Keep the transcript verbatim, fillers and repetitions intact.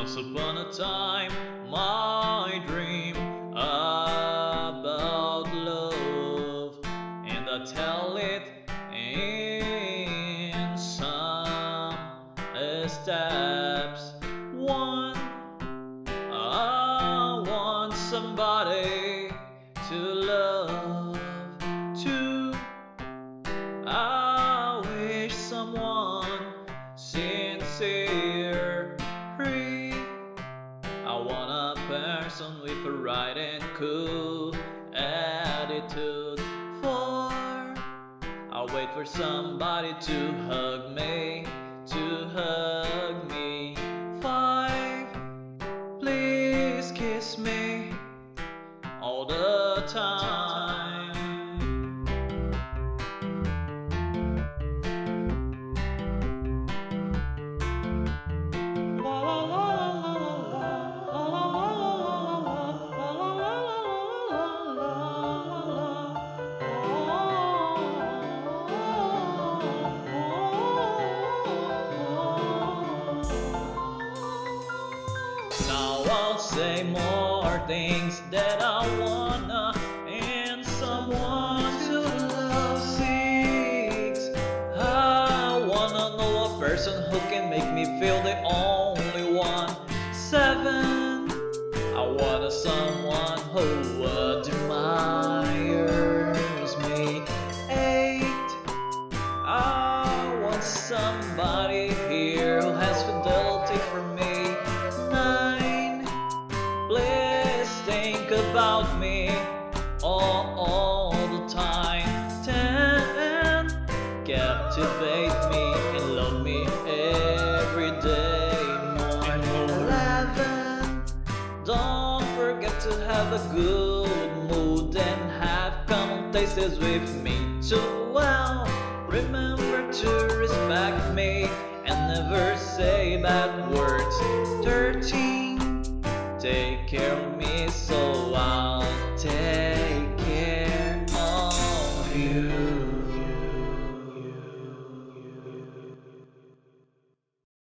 Once upon a time, my dream about love, and I tell it in some steps. One, I want somebody to love. Two, I wish someone sincere. Three, I want a person with a right and cool attitude. Four, I wait for somebody to hug me, to hug me. Five, please kiss me all the time. Now I'll say more things that I wanna, and someone to love seeks. I wanna know a person who can make me feel the only one. Seven, I want someone who admires me. Eight, I want somebody here who has fidelity for me. Think about me all, all the time. Ten, captivate me and love me every day more. Eleven, don't forget to have a good mood and have common tastes with me. Twelve, remember to respect me and never say bad words. Thirteen, take care of me